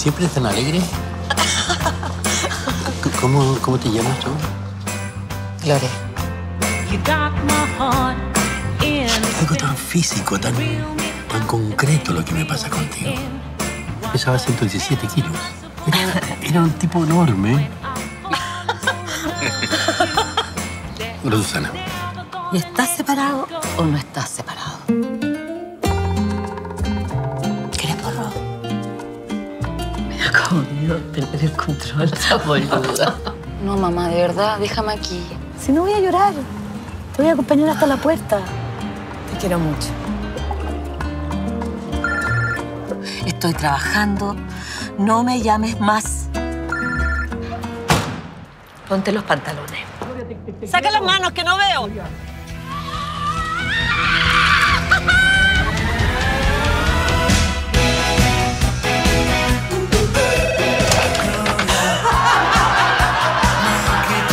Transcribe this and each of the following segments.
¿Siempre tan alegre? ¿Cómo te llamas tú? Gloria. Algo tan físico, tan concreto lo que me pasa contigo. Pesaba 117 kilos. Era un tipo enorme. Hola, Susana. ¿Y estás separado o no estás separado? ¿Quieres porro? Me da como miedo perder el control, esa boluda. No, mamá, de verdad, déjame aquí. Si no voy a llorar, te voy a acompañar hasta la puerta. Te quiero mucho. Estoy trabajando. No me llames más. Ponte los pantalones. ¡Saca las manos, que no veo!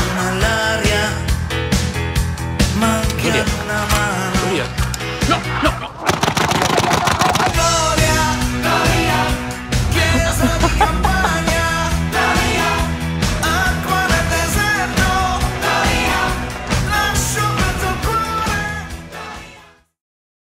Gloria. Gloria. No, no.